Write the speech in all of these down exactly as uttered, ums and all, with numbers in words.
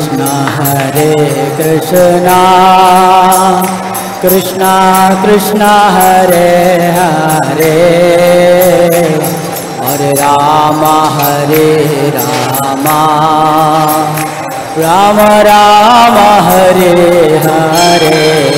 कृष्णा हरे कृष्णा कृष्णा कृष्णा हरे हरे हरे राम हरे राम राम राम हरे हरे।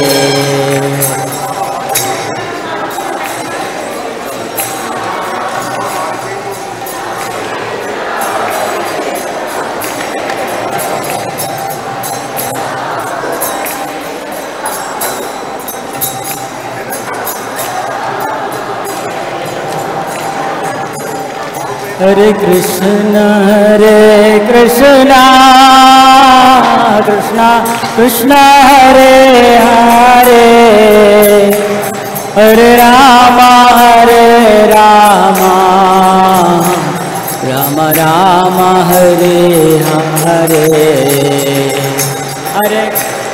हरे कृष्ण हरे कृष्णा कृष्णा कृष्णा हरे हरे हरे राम हरे राम राम राम हरे हरे हरे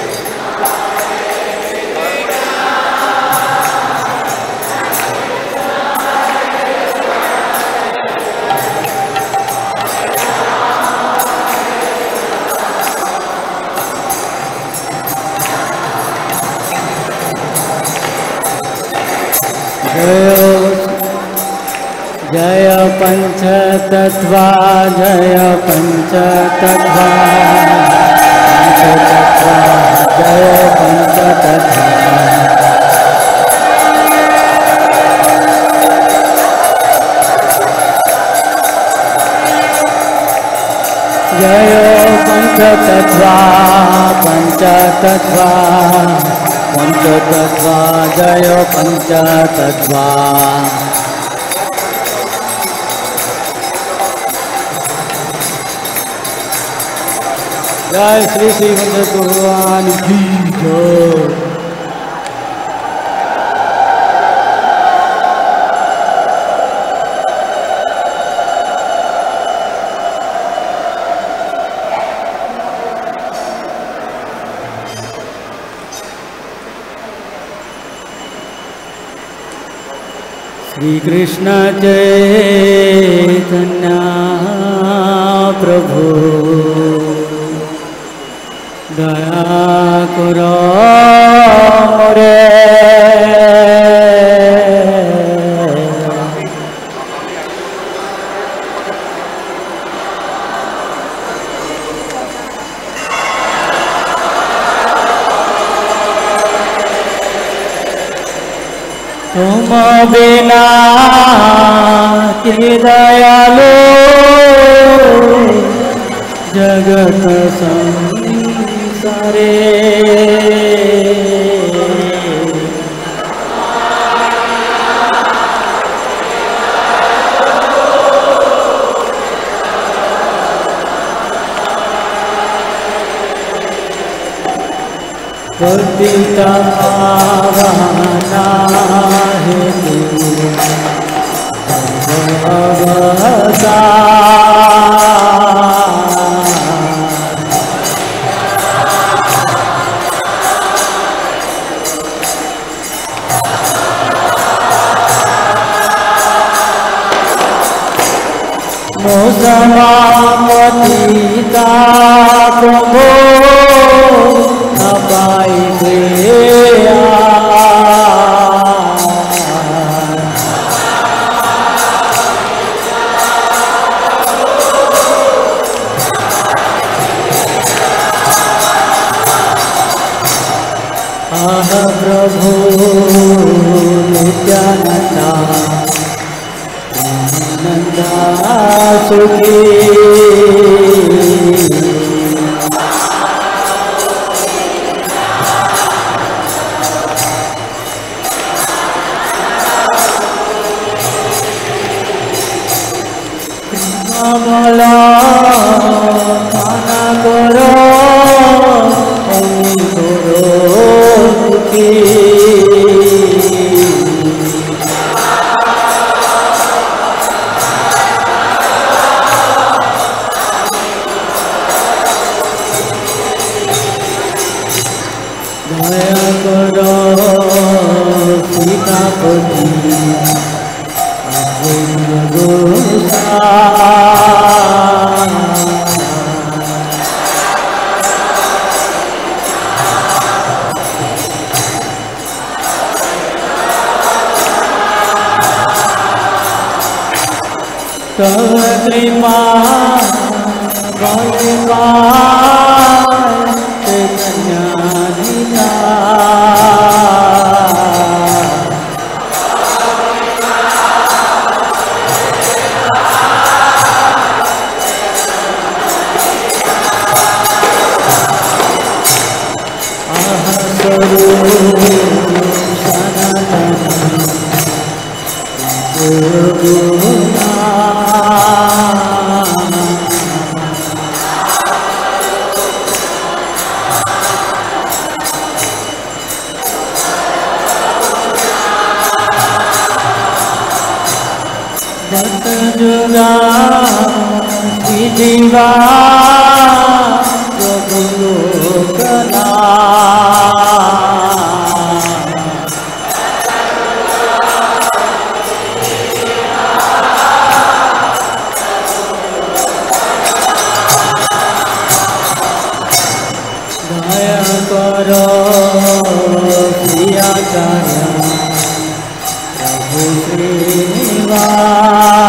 जय पंचतत्वा जय पंचतत्वा पंचतत्वा जय पंचतत्वा जय पंचतत्वा पंचतत्वा पंचतत्वा जय पंचतत्वा। जय श्री श्रीमद भगवान की जय। श्री कृष्ण चैतन्य प्रभु दया करो रे तुम बिना कि दयालु जगत संसारे पतिता पावना है तू भगवता मोसमा पतिता प्रभु न पाई दया आह प्रभु नित्यानंदा नंदा सुखी कमला माना करो करो सुखी दया करो सीतापति गोसा तव कृपा बलिपा कन्या जुगा जीवा प्रभु लोकना दया करो प्रिया चरण प्रभु श्रीनिवास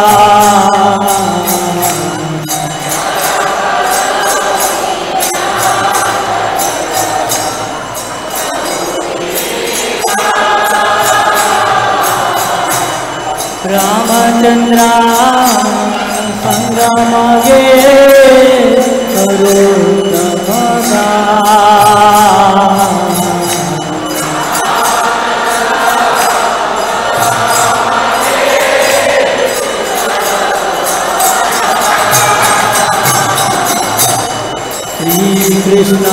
रामचंद्र संगमगे करुणा श्री कृष्ण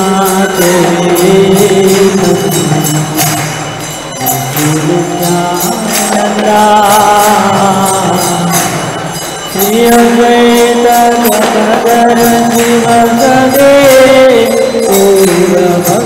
श्री अद्वैत गदाधर शिव सदे पूर्ण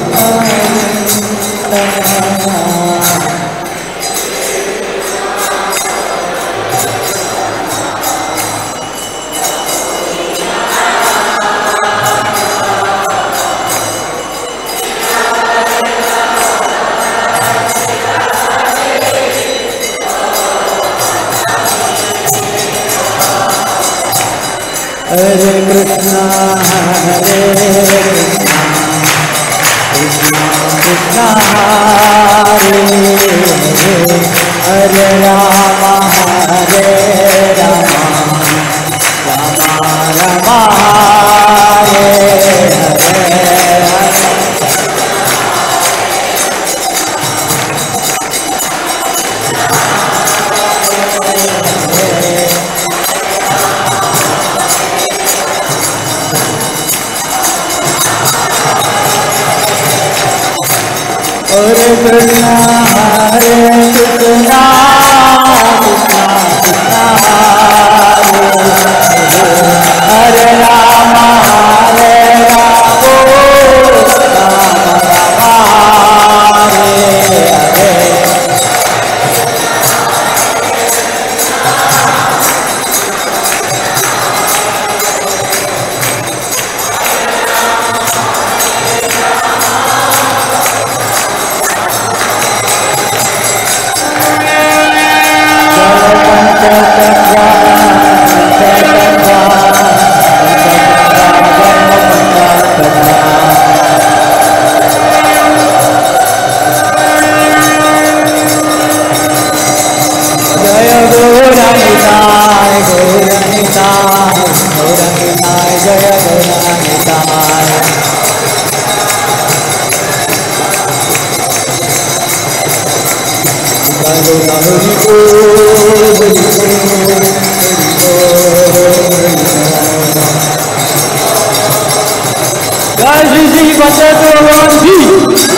हरे कृष्णा हरे कृष्णा कृष्णा कृष्णा हरे हरे राम हरे राम राम राम हरे हरे कृष्णा हरे कृष्णा कृष्णा कृष्णा हरे राम हरे Ram Ram Ram Hare Hare Guys, you see what's that going on?